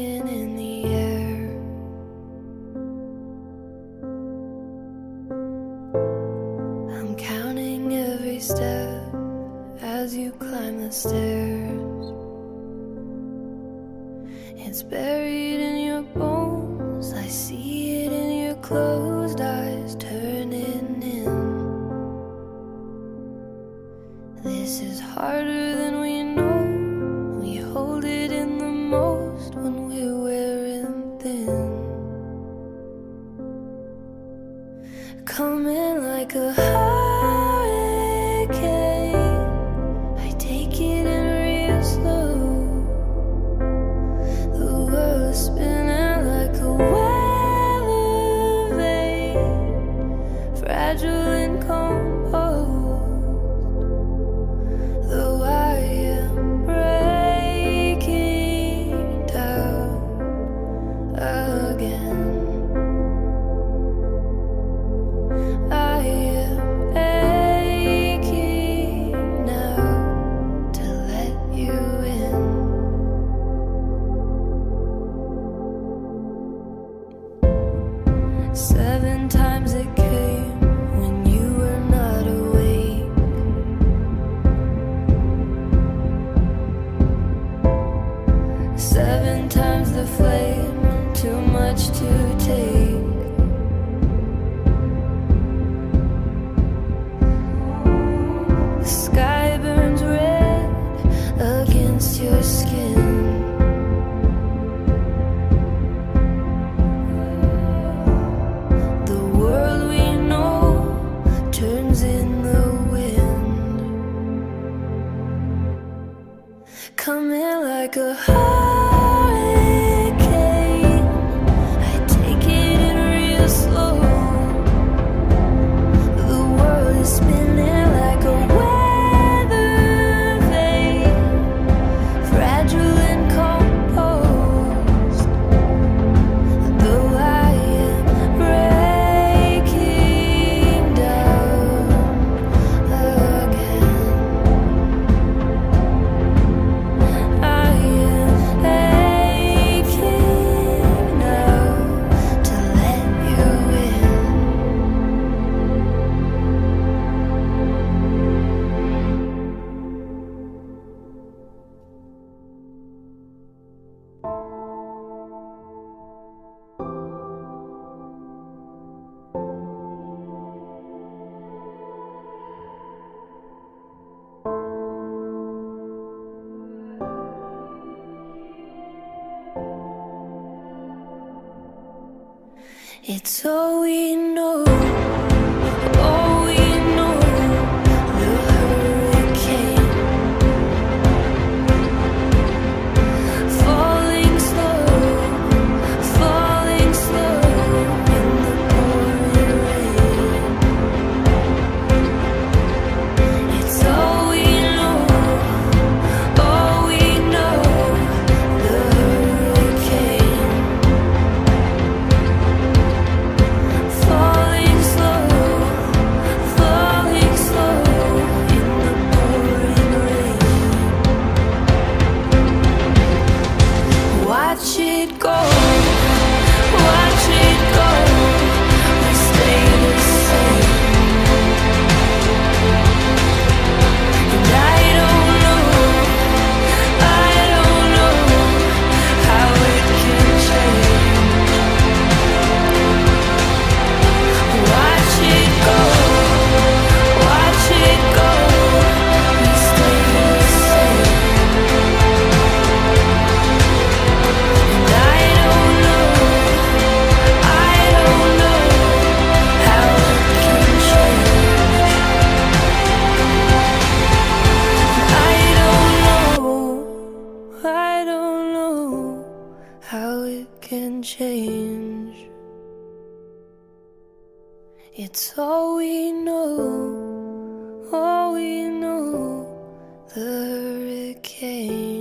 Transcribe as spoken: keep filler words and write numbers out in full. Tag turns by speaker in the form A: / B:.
A: hanging in the air. I'm counting every step as you climb the stairs. It's buried in your bones, I see it in your closed eyes turning in. This is harder than we know, we hold it in the most when we're wearing thin. Coming like a hurricane, I take it in real slow. The world is spinning like a weathervane, fragile and composed. Though I am breaking down again, I am aching now to let you in. Seven times it came when you were not awake. Seven times the flame, too much to take. The sky burns red against your skin. The world we know turns in the wind. Coming like a hurricane, I take it in real slow. The world is spinning like a weathervane, fragile and composed. Though I am breaking down again, I am aching now to let you in. It's all we know, all we know, the hurricane. Falling slow, falling slow in the pouring rain. It's all we know, all we know, the hurricane. Falling slow, falling slow in the pouring rain. Watch it go, watch it go, we stay the same. And I don't know, I don't know how it can change. Watch it go, watch it go, we stay the same. And I don't know, I don't know how it can change. I don't know, I don't know how it can change. It's all we know, all we know, the hurricane.